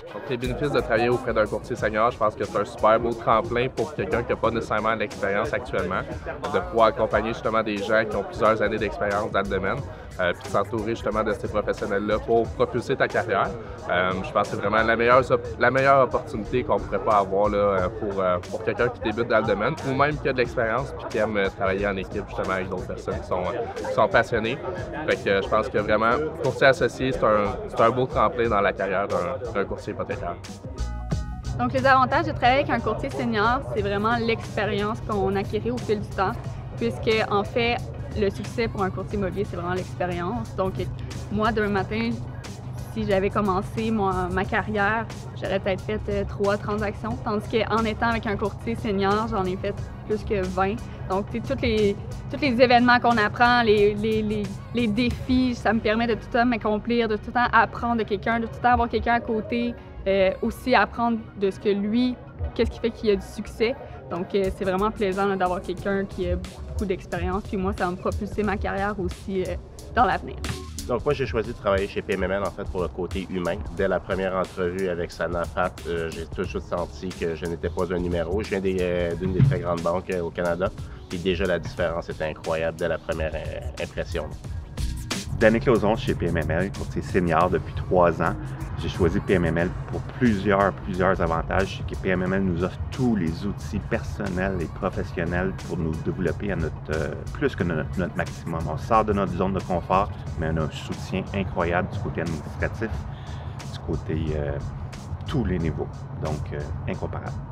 Donc, les bénéfices de travailler auprès d'un courtier senior, je pense que c'est un super beau tremplin pour quelqu'un qui n'a pas nécessairement l'expérience actuellement, de pouvoir accompagner justement des gens qui ont plusieurs années d'expérience dans le domaine, puis de s'entourer justement de ces professionnels-là pour propulser ta carrière. Je pense que c'est vraiment la meilleure opportunité qu'on ne pourrait pas avoir là, pour quelqu'un qui débute dans le domaine ou même qui a de l'expérience puis qui aime travailler en équipe justement avec d'autres personnes qui sont passionnées. Fait que je pense que vraiment, courtier associé, c'est un beau tremplin dans la carrière d'un courtier hypothécaire. Donc, les avantages de travailler avec un courtier senior, c'est vraiment l'expérience qu'on acquérit au fil du temps, puisque, en fait, le succès pour un courtier immobilier, c'est vraiment l'expérience. Donc, moi, d'un matin, si j'avais commencé ma carrière, j'aurais peut-être fait 3 transactions, tandis qu'en étant avec un courtier senior, j'en ai fait plus que 20. Donc, tous les événements qu'on apprend, les défis, ça me permet de tout le temps m'accomplir, de tout le temps apprendre de quelqu'un, de tout le temps avoir quelqu'un à côté, aussi apprendre de ce que lui, qu'est-ce qui fait qu'il a du succès. Donc, c'est vraiment plaisant d'avoir quelqu'un qui a beaucoup d'expérience. Puis moi, ça va me propulser ma carrière aussi dans l'avenir. Donc moi, j'ai choisi de travailler chez PMML en fait pour le côté humain. Dès la première entrevue avec Sana Fat, j'ai tout de suite senti que je n'étais pas un numéro. Je viens d'une des très grandes banques au Canada. Et déjà, la différence était incroyable dès la première impression. Danick Lauzon chez PMML, courtier senior depuis 3 ans. J'ai choisi PMML pour plusieurs avantages. C'est que PMML nous offre tous les outils personnels et professionnels pour nous développer à plus que notre maximum. On sort de notre zone de confort, mais on a un soutien incroyable du côté administratif, du côté tous les niveaux. Donc, incomparable.